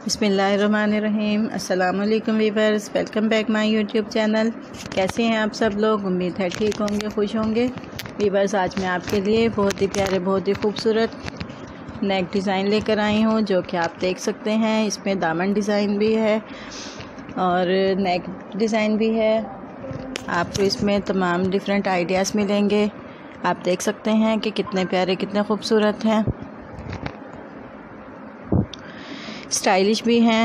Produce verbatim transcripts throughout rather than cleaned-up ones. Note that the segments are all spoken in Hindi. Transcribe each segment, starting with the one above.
बिस्मिल्लाहिर्रहमानिर्रहीम। अस्सलाम वालेकुम viewers, welcome back my YouTube channel. कैसे हैं आप सब लोग? उम्मीद है ठीक होंगे, खुश होंगे। वीवर्स, आज मैं आपके लिए बहुत ही प्यारे, बहुत ही खूबसूरत नेक डिज़ाइन लेकर आई हूँ, जो कि आप देख सकते हैं। इसमें दामन डिज़ाइन भी है और नेक डिज़ाइन भी है। आपको इसमें तमाम डिफरेंट आइडियाज़ मिलेंगे। आप देख सकते हैं कि कितने प्यारे, कितने खूबसूरत हैं, स्टाइलिश भी हैं।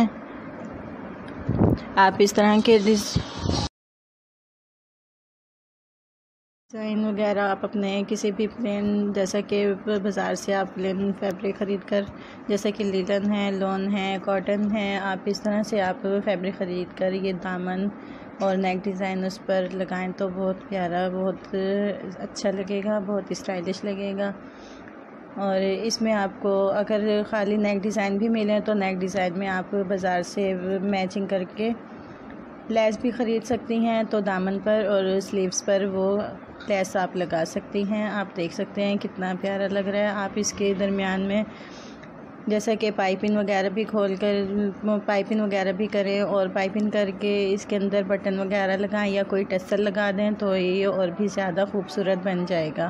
आप इस तरह के डिज़ाइन वगैरह आप अपने किसी भी प्लेन, जैसा कि बाज़ार से आप प्लेन फैब्रिक ख़रीद कर, जैसे कि लिलन है, लॉन है, कॉटन है, आप इस तरह से आप फैब्रिक ख़रीद कर ये दामन और नेक डिज़ाइन उस पर लगाएं तो बहुत प्यारा, बहुत अच्छा लगेगा, बहुत स्टाइलिश लगेगा। और इसमें आपको अगर ख़ाली नेक डिज़ाइन भी मिले तो नेक डिज़ाइन में आप बाज़ार से मैचिंग करके लेस भी ख़रीद सकती हैं, तो दामन पर और स्लीव्स पर वो लेस आप लगा सकती हैं। आप देख सकते हैं कितना प्यारा लग रहा है। आप इसके दरमियान में जैसा कि पाइपिंग वगैरह भी खोल कर पाइपिंग वगैरह भी करें और पाइपिंग करके इसके अंदर बटन वगैरह लगाएं या कोई टस्सर लगा दें तो ये और भी ज़्यादा खूबसूरत बन जाएगा।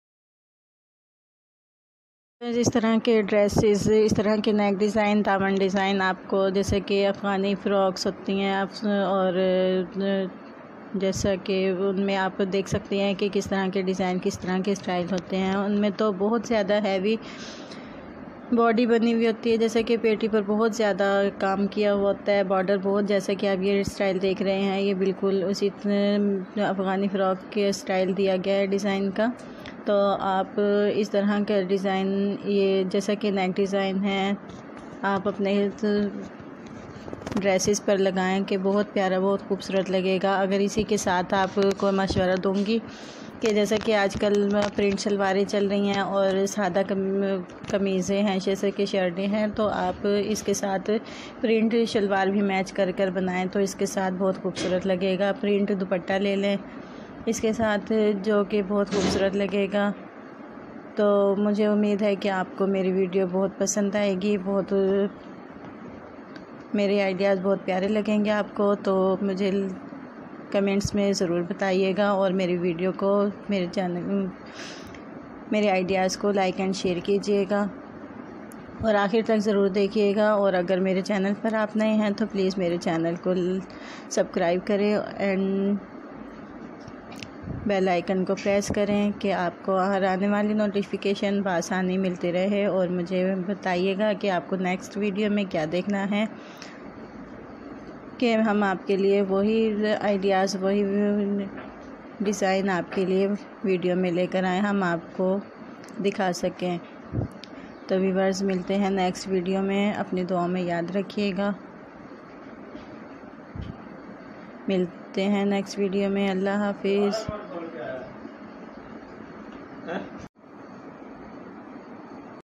इस तरह के ड्रेसेस, इस तरह के नेक डिज़ाइन, दामन डिज़ाइन आपको जैसे कि अफ़गानी फ़्रॉक्स होती हैं आप, और जैसा कि उनमें आप देख सकते हैं कि किस तरह के डिज़ाइन, किस तरह के स्टाइल होते हैं। उनमें तो बहुत ज़्यादा हैवी बॉडी बनी हुई होती है, जैसे कि पेटी पर बहुत ज़्यादा काम किया हुआ होता है, बॉर्डर बहुत, जैसे कि आप ये स्टाइल देख रहे हैं, ये बिल्कुल उसी अफ़गानी फ़्रॉक के स्टाइल दिया गया है डिज़ाइन का। तो आप इस तरह का डिज़ाइन, ये जैसा कि नेक डिज़ाइन है, आप अपने ड्रेसेस पर लगाएं कि बहुत प्यारा, बहुत खूबसूरत लगेगा। अगर इसी के साथ आपको मशवरा दूंगी कि जैसा कि आजकल प्रिंट शलवारें चल रही हैं और सादा कम, कमीज़ें हैं, जैसे कि शर्टें हैं, तो आप इसके साथ प्रिंट शलवार भी मैच कर कर बनाएं तो इसके साथ बहुत खूबसूरत लगेगा। प्रिंट दुपट्टा ले लें इसके साथ, जो कि बहुत खूबसूरत लगेगा। तो मुझे उम्मीद है कि आपको मेरी वीडियो बहुत पसंद आएगी, बहुत मेरे आइडियाज़ बहुत प्यारे लगेंगे आपको। तो मुझे कमेंट्स में ज़रूर बताइएगा और मेरी वीडियो को, मेरे चैनल, मेरे आइडियाज़ को लाइक एंड शेयर कीजिएगा और आखिर तक ज़रूर देखिएगा। और अगर मेरे चैनल पर आप नए हैं तो प्लीज़ मेरे चैनल को सब्सक्राइब करें एंड बेल आइकन को प्रेस करें कि आपको हर आने वाली नोटिफिकेशन बआसानी मिलती रहे। और मुझे बताइएगा कि आपको नेक्स्ट वीडियो में क्या देखना है, कि हम आपके लिए वही आइडियाज़, वही डिज़ाइन आपके लिए वीडियो में लेकर आए, हम आपको दिखा सकें। तो व्यूअर्स, मिलते हैं नेक्स्ट वीडियो में। अपनी दुआ में याद रखिएगा। मिलते हैं नेक्स्ट वीडियो में। अल्लाह हाफिज़।